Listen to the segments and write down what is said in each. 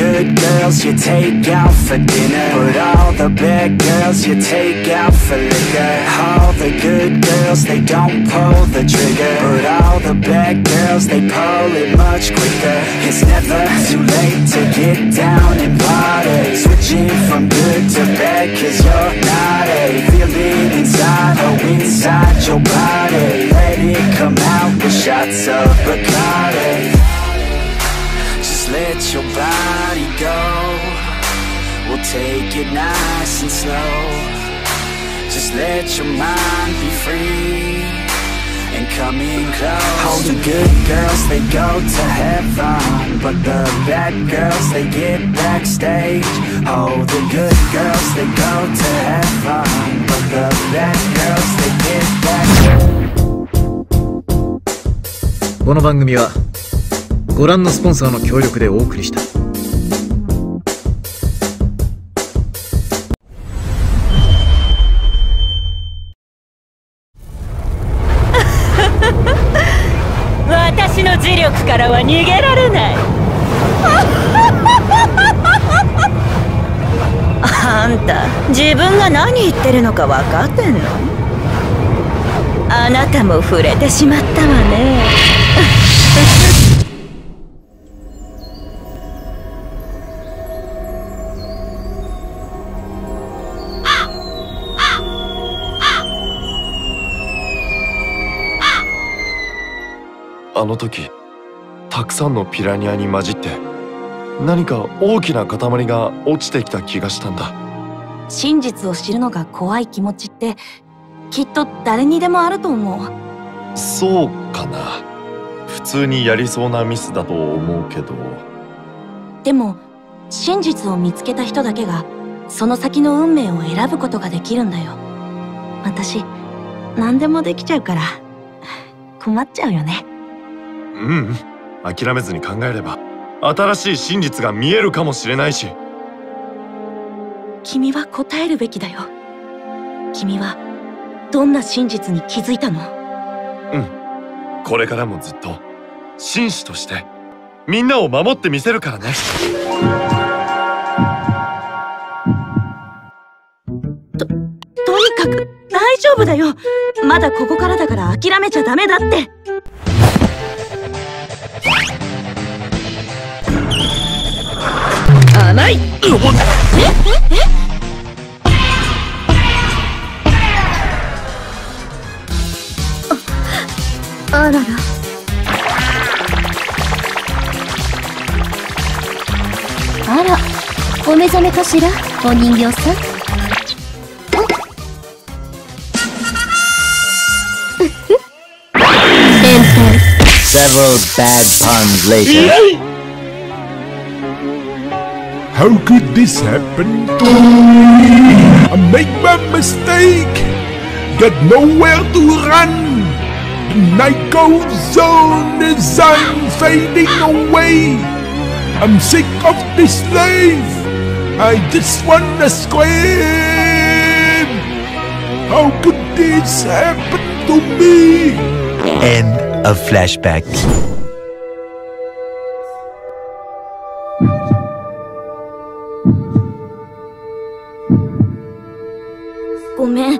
good girls you take out for dinner, but all the bad girls you take out for liquor. All the good girls, they don't pull the trigger, but all the bad girls, they pull it much quicker. It's never too late to get down and party, switching from good to bad, cause you're naughty. Feel it inside, oh inside your body, let it come out with shots of Bacardi. Just let your body go, we'll take it nice and slow. Just let your mind be free and come in close. All the good girls, they go to heaven, but the bad girls, they get backstage. Oh, the good girls, they go to heaven, but the bad girls, they get backstage. この番組はご覧のスポンサーの協力でお送りした。 私の磁力からは逃げられない。あんた自分が何言ってるのか分かってんの？あなたも触れてしまったわね。 あの時たくさんのピラニアに混じって何か大きな塊が落ちてきた気がしたんだ。 真実を知るのが怖い気持ちってきっと誰にでもあると思う。 そうかな。普通にやりそうなミスだと思うけど。 でも真実を見つけた人だけがその先の運命を選ぶことができるんだよ。私何でもできちゃうから困っちゃうよね。 うん、諦めずに考えれば新しい真実が見えるかもしれないし。 君は答えるべきだよ。君はどんな真実に気づいたの？ うん、これからもずっと紳士としてみんなを守ってみせるからね。 とにかく大丈夫だよ。まだここからだから諦めちゃダメだって。 甘い。 あらら。 あら、お目覚めかしら、お人形さん。 Several bad puns later. How could this happen to me? I make my mistake, got nowhere to run. The night goes on as I'm fading away. I'm sick of this life, I just wanna scream. How could this happen to me? End of flashback. ごめん。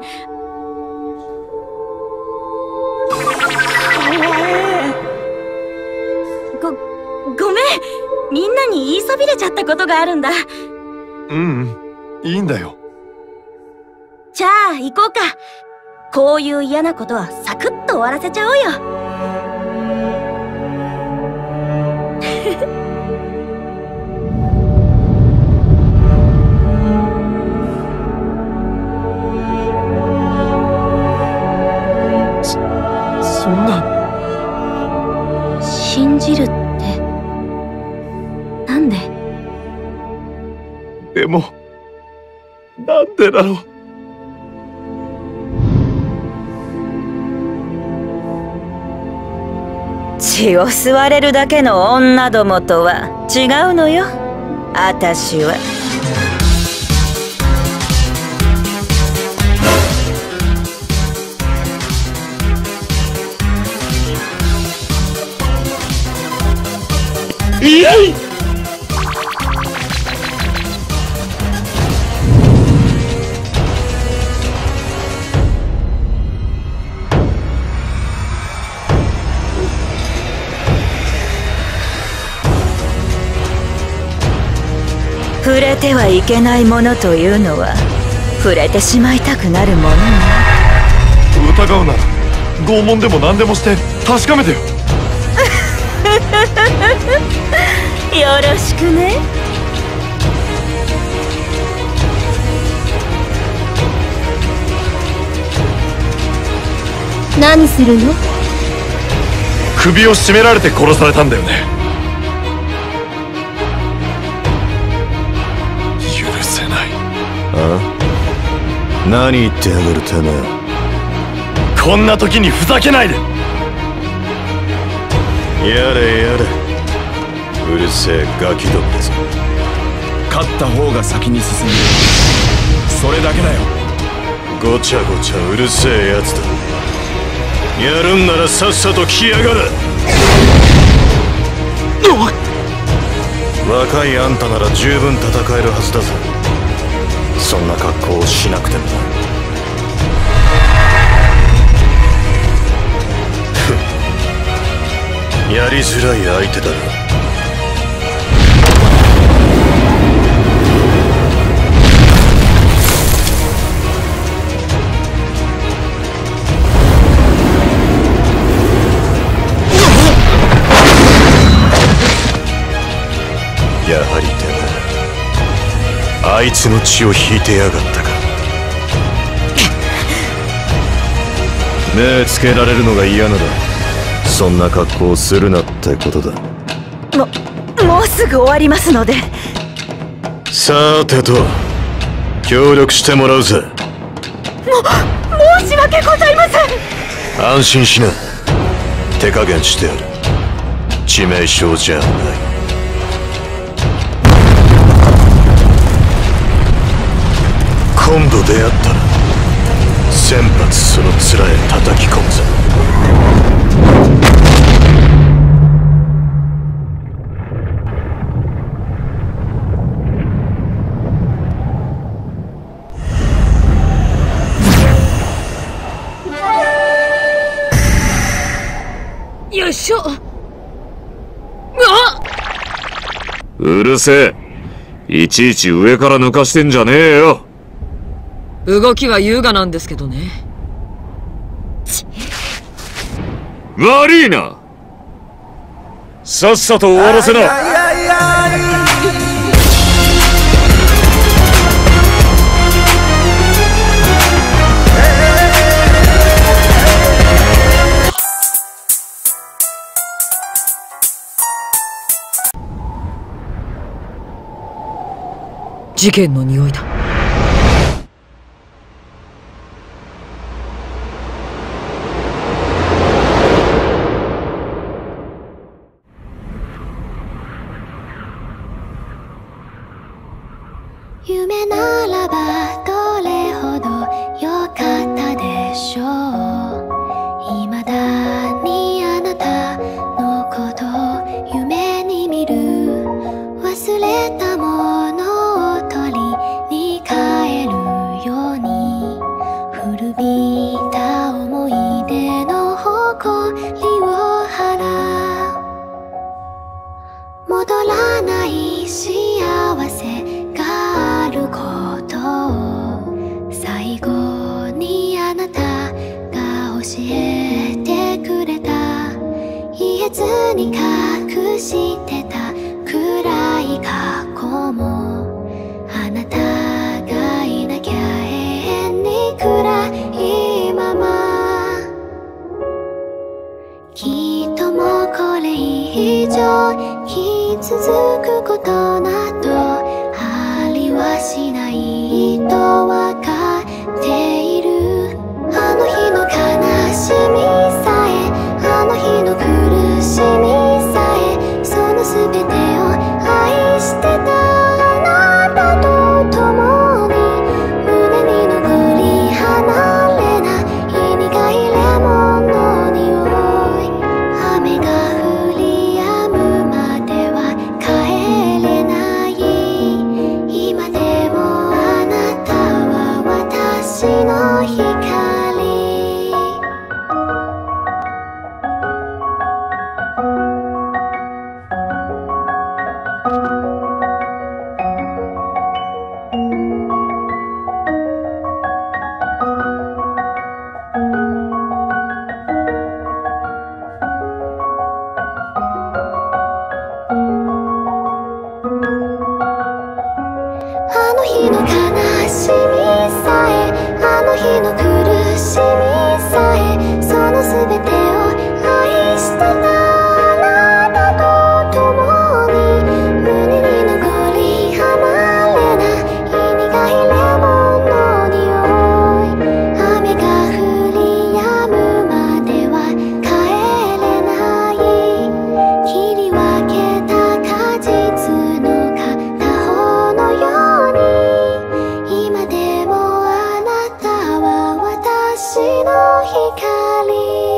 ごめん。みんなに言いそびれちゃったことがあるんだ。 うん、いいんだよ。 じゃあ行こうか。こういう嫌なことはサクッと終わらせちゃおうよ。 そんな。 信じるってなんで？ でもなんでだろう。 血を吸われるだけの女どもとは違うのよ、あたしは。 触れてはいけないものというのは触れてしまいたくなるものね。 疑うなら拷問でも何でもして確かめてよ。 よろしくね。 何するの？ 首を絞められて殺されたんだよね。許せない。 あ？何言ってやがるてめえ。 こんな時にふざけないで。 やれやれ、うるせえガキどもです。 勝った方が先に進む、それだけだよ。 ごちゃごちゃうるせえやつだ。やるんならさっさと来やがれ。若いあんたなら十分戦えるはずだぜ。そんな格好をしなくてもな。やりづらい相手だな。やはりてめえ、あいつの血を引いてやがったか。目つけられるのが嫌ならそんな格好をするなってことだ。 もうすぐ終わりますので。 さてと、協力してもらうぜ。 申し訳ございません。 安心しな、手加減してやる。致命傷じゃない。今度出会ったら1000発その面へ叩き込むぜ。 よいしょ。 うるせえ、いちいち上から抜かしてんじゃねえよ。 動きは優雅なんですけどね。 悪いな、さっさと終わらせな。 事件の匂いだ。 夢ならばどれほど良かったでしょう。未だにあなたのことを夢に見る。忘れたものを取りに帰るように、古びた思い出の誇りを払う。戻らない幸せがあることを最後にあなたが教えてくれた。言えずに隠してた暗い過去も、あなたがいなきゃ永遠に暗いまま。きっともうこれ以上傷つくことなどありはしないとわかっている。あの日の悲しみさえ、あの日の苦しみさえ、その全てを愛してたあなたと共に、胸に残り離れない苦いレモンの匂い。雨が降り止むまでは帰れない。今でもあなたは星の光